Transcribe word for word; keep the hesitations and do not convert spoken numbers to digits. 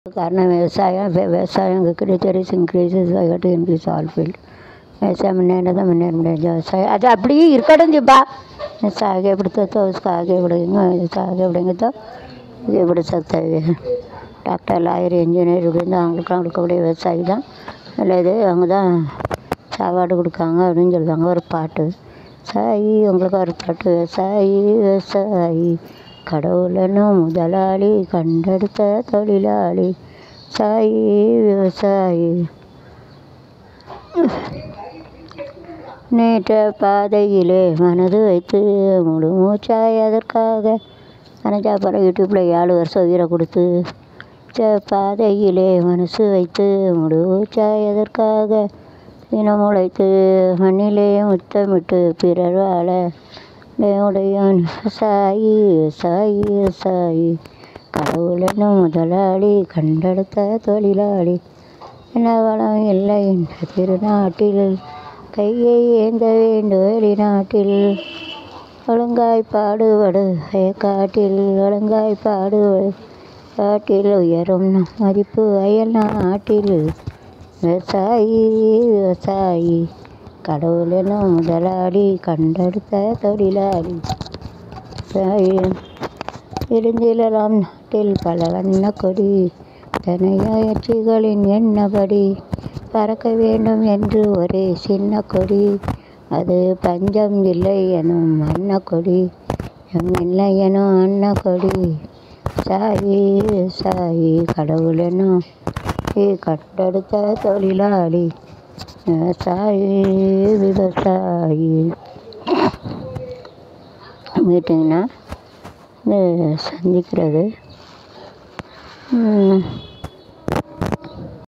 காரணம் விவசாயம். விவசாயம் increases increases I got to increase all field. விவசாயம் முன்னேற தான் முன்னேற முடியாது. விவசாயம் அது அப்படியே இருக்கட்டும் ஜிப்பா. ऐसा आगे बढ़ता तो उसका आगे बढ़ेगा, ऐसा आगे बढ़ेंगे तो आगे बढ़ सकता है. டாக்டர் லாயர் இன்ஜினியர் இப்படின்னு அவங்களுக்கு கொடுக்கக்கூடிய விவசாயி தான் நல்லது. அவங்க தான் சாப்பாடு கொடுக்காங்க அப்படின்னு சொல்லுவாங்க. ஒரு பாட்டு சாயி உங்களுக்கு ஒரு பாட்டு விவசாயி விவசாயி கடவுளனும் முதலாளி கண்டெடுத்த தொழிலாளி சாயி விவசாயி. நேற்ற பாதையிலே மனது வைத்து முழு மூச்சாய் அதற்காக நினச்சா அப்புறம் யூடியூப்பில் ஏழு வருஷம் உயிரை கொடுத்து பாதையிலே மனசு வைத்து முழு மூச்சாய் அதற்காக தினம் உழைத்து மண்ணிலே முத்தமிட்டு பிறர் வாழ உடையான் விவசாயி விவசாயி விவசாயி கடவுளனும் முதலாளி கண்டெடுத்த தொழிலாளி. என்ன வளம் இல்லை என்ற திருநாட்டில் கையை ஏந்த வேண்டும் வெளிநாட்டில் ஒழுங்காய் பாடுபடு காட்டில் ஒழுங்காய் பாடுபடு காட்டில் உயரும் மதிப்பு அயல் நாட்டில். விவசாயி விவசாயி கடவுளனும் முதலாளி கண்டெடுத்த தொழிலாளி. இருந்திலலாம் நாட்டில் பல வண்ண கொடி தனையாட்சிகளின் எண்ணபடி பறக்க வேண்டும் என்று ஒரே சின்ன கொடி அது பஞ்சம் இல்லை எனும் அன்ன கொடி எம் இல்லை எனும் அன்ன கொடி. சாயி சாயி கடவுளனும் கண்டெடுத்த தொழிலாளி விவசாயி விவசாயி. மீட்டிங்னா சந்திக்கிறது